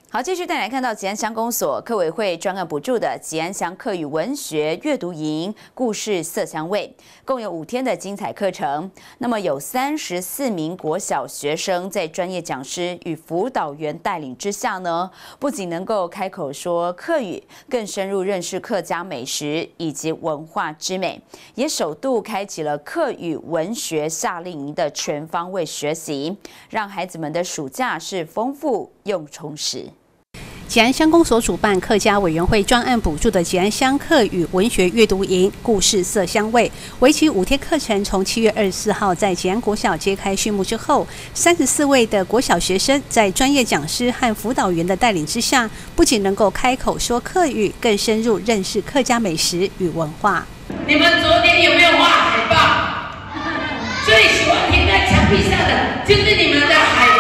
好，继续带来看到吉安乡公所客委会专案补助的吉安乡客语文学阅读营故事色香味，共有5天的精彩课程。那么有34名国小学生在专业讲师与辅导员带领之下呢，不仅能够开口说客语，更深入认识客家美食以及文化之美，也首度开启了客语文学夏令营的全方位学习，让孩子们的暑假是丰富又充实。 吉安乡公所主办客家委员会专案补助的吉安乡客语文学阅读营故事色香味，为期5天课程，从7月24号在吉安国小揭开序幕之后，34位的国小学生在专业讲师和辅导员的带领之下，不仅能够开口说客语，更深入认识客家美食与文化。 你们昨天有没有画海报？最喜欢贴在墙壁上的就是你们的海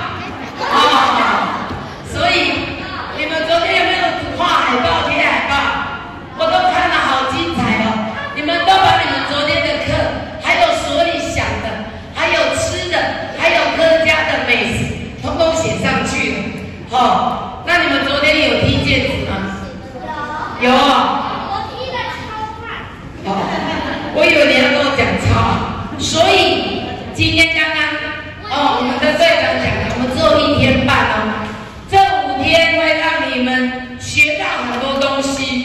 报所以你们昨天有没有画海报、贴海报？我都看了好精彩哦！你们都把你们昨天的课，还有所里想的，还有吃的，还有客家的美食，通通写上去了。那你们昨天有踢毽子吗？有。 我踢得超快。 我以为你要跟我讲超，所以今天刚刚我们的队长讲的，我们只有1天半哦。这5天会让你们学到很多东西，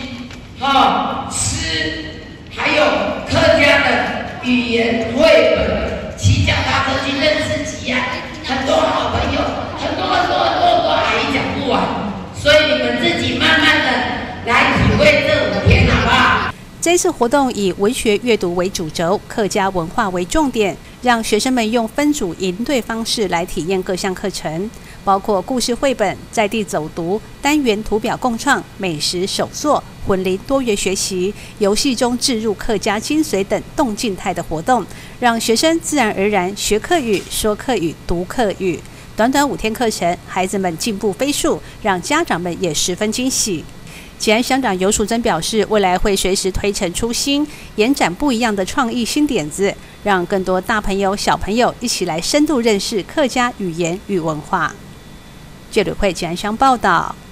吃，还有客家的语言、绘本、骑脚踏车去认识吉安，很多好朋友，很多阿姨讲不完，所以你们自己慢慢的来体会这5天，好不好？ 这次活动以文学阅读为主轴，客家文化为重点，让学生们用分组营队方式来体验各项课程，包括故事绘本、在地走读、单元图表共创、美食手作、混龄多元学习、游戏中置入客家精髓等动静态的活动，让学生自然而然学客语、说客语、读客语。短短5天课程，孩子们进步飞速，让家长们也十分惊喜。吉安乡长游淑珍表示，未来会随时推陈出新，延展不一样的创意新点子，让更多大朋友小朋友一起来深度认识客家语言与文化。记者会吉安乡报道。